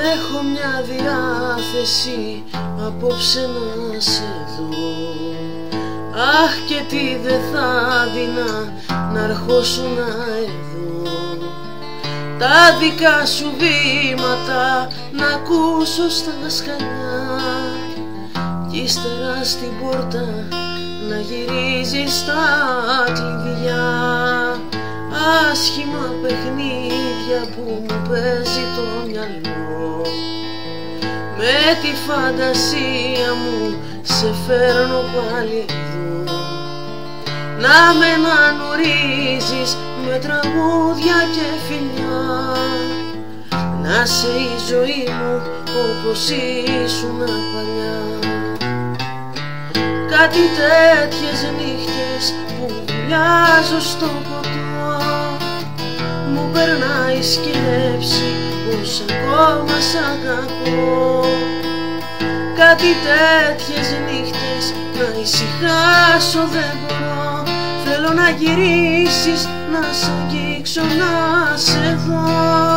Έχω μια διάθεση απόψε να σε δω. Αχ, και τι δε θα δίνα να αρχόσουνα εδώ, τα δικά σου βήματα να ακούσω στα σκαλιά, κι ύστερα στην πόρτα να γυρίζεις τα κλειδιά. Άσχημα παιχνίδια που μου παίζει το μυαλό, με τη φαντασία μου σε φέρνω πάλι εδώ, να με ανανουρίζεις με τραγούδια και φιλιά, να σε η ζωή μου όπως ήσουν παλιά. Κάτι τέτοιες νύχτες που βουλιάζω στο ποτό, μου περνάει σκέψη πως ακόμα σ' αγαπώ. Κάτι τέτοιες νύχτες να ησυχάσω δεν μπορώ, θέλω να γυρίσεις, να σ' αγγίξω, να σε δω.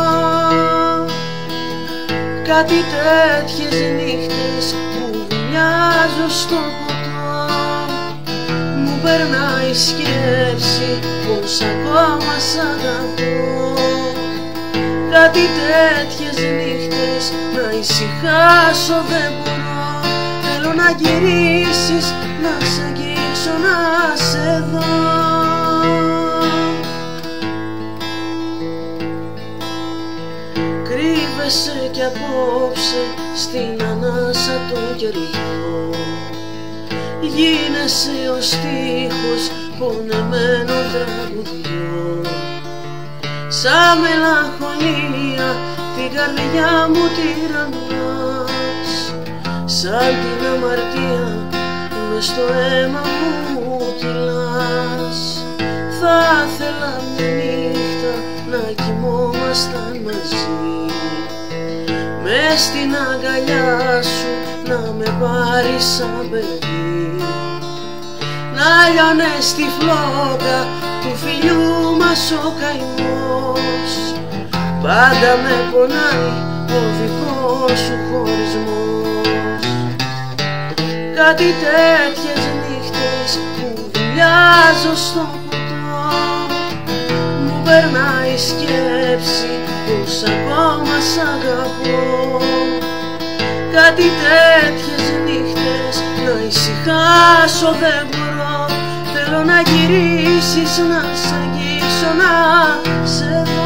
Κάτι τέτοιες νύχτες που βουλιάζω στο ποτό, μου περνάει σκέψη πως ακόμα σ' αγαπώ. Κάτι τέτοιες νύχτες να ησυχάσω δεν μπορώ, θέλω να γυρίσεις, να σ' αγγίξω, να σε δω. Κρύβεσαι κι απόψε στην ανάσα το κεριό, γίνεσαι ο στίχος πονεμένο τραγουδιό. Σαν μελαγχολία την καρδιά μου τυραννάς, σαν την αμαρτία μες στο αίμα μου κυλάς. Θα ήθελα μια νύχτα να κοιμόμασταν μαζί, μες στην αγκαλιά σου να με πάρεις σαν παιδί, να λιώνες στη φλόγα του φιλιού μας ο καημός. Πάντα με πονάει ο δικός σου χωρισμός. Κάτι τέτοιες νύχτες που βουλιάζω στο ποτό, μου περνάει σκέψη πως ακόμα σ' αγαπώ. Κάτι τέτοιες νύχτες να ησυχάσω δεν μπορώ, θέλω να γυρίσεις, να σ' αγγίξω, να σε δω.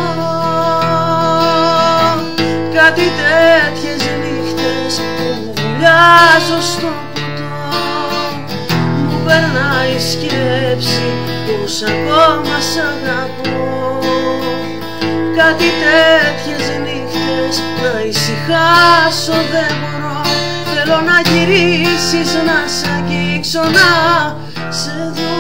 Κάτι τέτοιες νύχτες που βουλιάζω στο ποτό, μου περνάει σκέψη πως ακόμα σ' αγαπώ. Κάτι τέτοιες νύχτες να ησυχάσω δεν μπορώ, θέλω να γυρίσεις, να σ' αγγίξω, να σε δω.